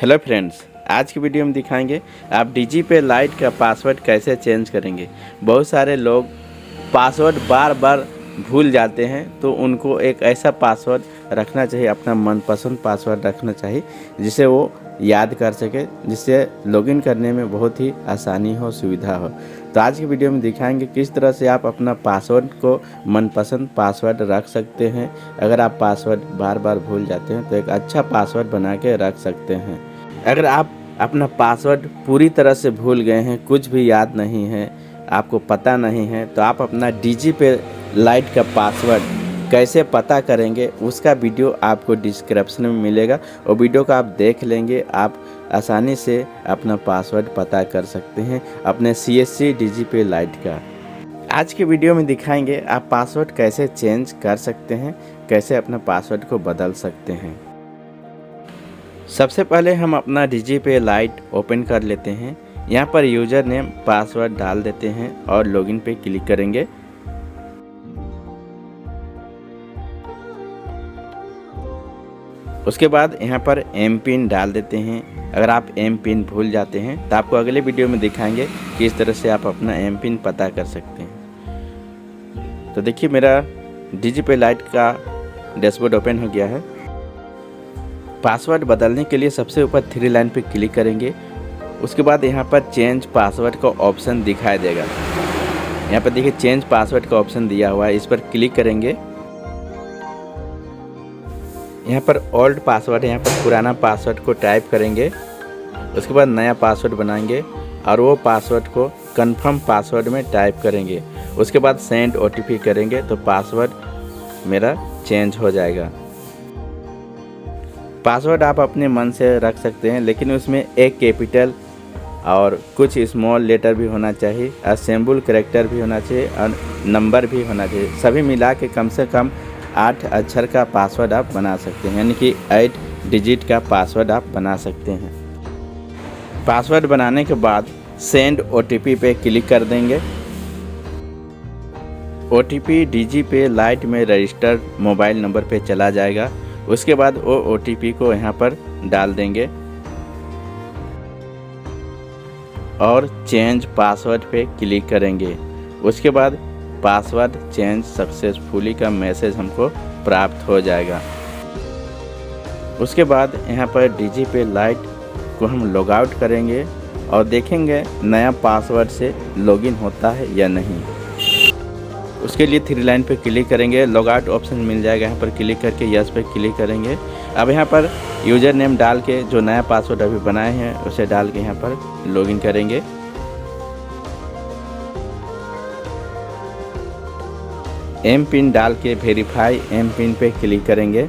Hello friends, आज की video में दिखाएंगे आप DigiPay लाइट का पासवर्ड कैसे चेंज करेंगे। बहुत सारे लोग पासवर्ड बार बार भूल जाते हैं, तो उनको एक ऐसा पासवर्ड रखना चाहिए, अपना मनपसंद पासवर्ड रखना चाहिए जिसे वो याद कर सके, जिससे लॉगिन करने में बहुत ही आसानी हो, सुविधा हो। तो आज की वीडियो में दिखाएंगे किस तरह से आप अपना पासवर्ड को मनपसंद पासवर्ड रख सकते हैं। अगर आप पासवर्ड बार बार भूल जाते हैं तो एक अच्छा पासवर्ड बना के रख सकते हैं। अगर आप अपना पासवर्ड पूरी तरह से भूल गए हैं, कुछ भी याद नहीं है, आपको पता नहीं है, तो आप अपना DigiPay लाइट का पासवर्ड कैसे पता करेंगे उसका वीडियो आपको डिस्क्रिप्शन में मिलेगा। और वीडियो को आप देख लेंगे, आप आसानी से अपना पासवर्ड पता कर सकते हैं अपने CSC DigiPay लाइट का। आज के वीडियो में दिखाएंगे आप पासवर्ड कैसे चेंज कर सकते हैं, कैसे अपना पासवर्ड को बदल सकते हैं। सबसे पहले हम अपना DigiPay लाइट ओपन कर लेते हैं। यहाँ पर यूज़र नेम पासवर्ड डाल देते हैं और लॉगिन पे क्लिक करेंगे। उसके बाद यहाँ पर एम पिन डाल देते हैं। अगर आप एम पिन भूल जाते हैं तो आपको अगले वीडियो में दिखाएंगे कि इस तरह से आप अपना एम पिन पता कर सकते हैं। तो देखिए, मेरा DigiPay लाइट का डैशबोर्ड ओपन हो गया है। पासवर्ड बदलने के लिए सबसे ऊपर 3 लाइन पे क्लिक करेंगे। उसके बाद यहाँ पर चेंज पासवर्ड का ऑप्शन दिखाई देगा। यहाँ पर देखिए चेंज पासवर्ड का ऑप्शन दिया हुआ है, इस पर क्लिक करेंगे। यहाँ पर ओल्ड पासवर्ड है, यहाँ पर पुराना पासवर्ड को टाइप करेंगे। उसके बाद नया पासवर्ड बनाएंगे और वो पासवर्ड को कंफर्म पासवर्ड में टाइप करेंगे। उसके बाद सेंड OTP करेंगे तो पासवर्ड मेरा चेंज हो जाएगा। पासवर्ड आप अपने मन से रख सकते हैं, लेकिन उसमें एक कैपिटल और कुछ स्मॉल लेटर भी होना चाहिए, और सिंबल कैरेक्टर भी होना चाहिए और नंबर भी होना चाहिए। सभी मिला के कम से कम 8 अक्षर का पासवर्ड आप बना सकते हैं, यानी कि 8 डिजिट का पासवर्ड आप बना सकते हैं। पासवर्ड बनाने के बाद सेंड OTP पे क्लिक कर देंगे। OTP DigiPay लाइट में रजिस्टर्ड मोबाइल नंबर पे चला जाएगा। उसके बाद वो OTP को यहाँ पर डाल देंगे और चेंज पासवर्ड पे क्लिक करेंगे। उसके बाद पासवर्ड चेंज सक्सेसफुली का मैसेज हमको प्राप्त हो जाएगा। उसके बाद यहाँ पर DigiPay लाइट को हम लॉग आउट करेंगे और देखेंगे नया पासवर्ड से लॉगिन होता है या नहीं। उसके लिए 3 लाइन पे क्लिक करेंगे, लॉग आउट ऑप्शन मिल जाएगा। यहाँ पर क्लिक करके यस पे क्लिक करेंगे। अब यहाँ पर यूज़र नेम डाल के जो नया पासवर्ड अभी बनाए हैं उसे डाल के यहाँ पर लॉगिन करेंगे। एम पिन डाल के वेरीफाई एम पिन पे क्लिक करेंगे।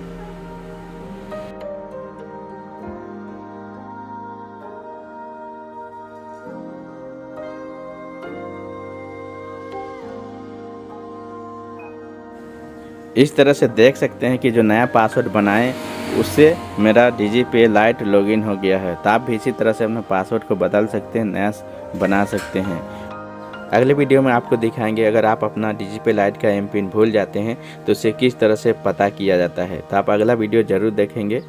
इस तरह से देख सकते हैं कि जो नया पासवर्ड बनाए उससे मेरा DigiPay लाइट लॉगिन हो गया है। तो आप भी इसी तरह से अपने पासवर्ड को बदल सकते हैं, नया बना सकते हैं। अगले वीडियो में आपको दिखाएंगे अगर आप अपना DigiPay लाइट का एम पिन भूल जाते हैं तो उसे किस तरह से पता किया जाता है। तो आप अगला वीडियो ज़रूर देखेंगे।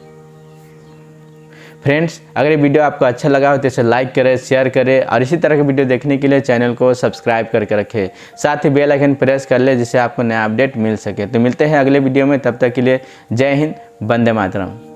फ्रेंड्स, अगर ये वीडियो आपको अच्छा लगा हो तो इसे लाइक करें, शेयर करें और इसी तरह के वीडियो देखने के लिए चैनल को सब्सक्राइब करके रखें। साथ ही बेल आइकन प्रेस कर ले जिससे आपको नया अपडेट मिल सके। तो मिलते हैं अगले वीडियो में, तब तक के लिए जय हिंद, वंदे मातरम।